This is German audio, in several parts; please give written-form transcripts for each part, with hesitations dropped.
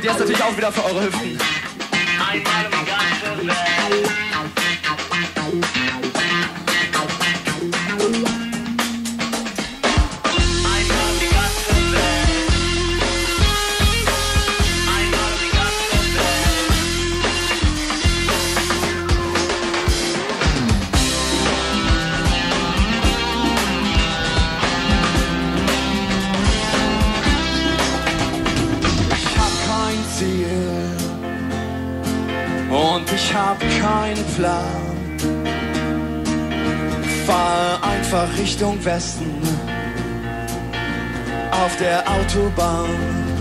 Und jetzt natürlich auch wieder für eure Hüften. Einmal um die ganze Welt. Und ich hab keinen Plan. Fahr einfach Richtung Westen auf der Autobahn.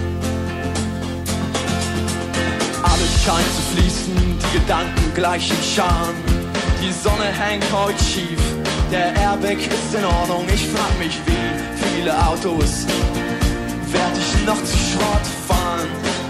Alles scheint zu fließen, die Gedanken gleich im Scham. Die Sonne hängt heute schief, der Airbag ist in Ordnung. Ich frag mich, wie viele Autos werd ich noch zu Schrott fahren.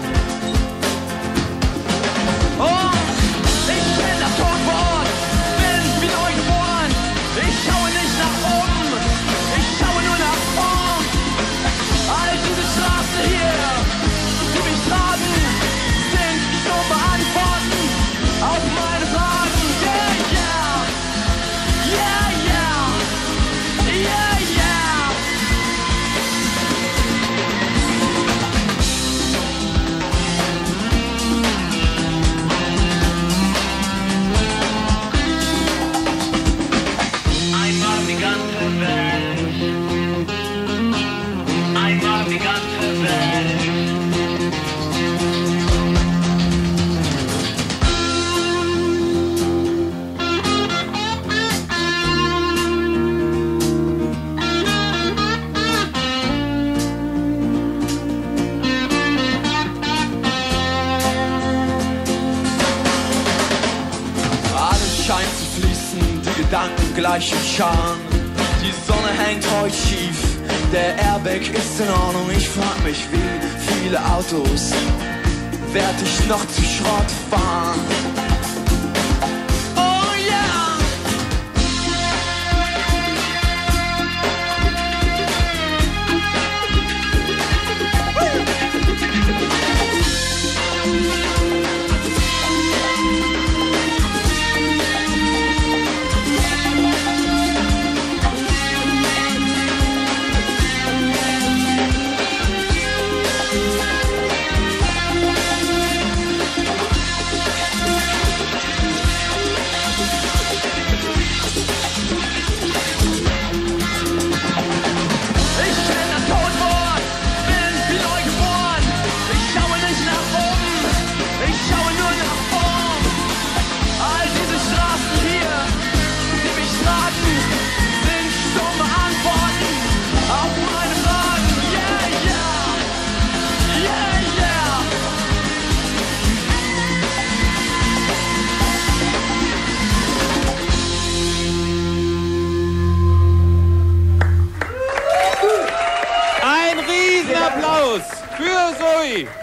Scheint zu fließen, die Gedanken gleich im Scham. Die Sonne hängt heute schief, der Airbag ist in Ordnung. Ich frag mich, wie viele Autos werd ich noch zu Schrott fahren. Oh yeah! Applaus für Zoe!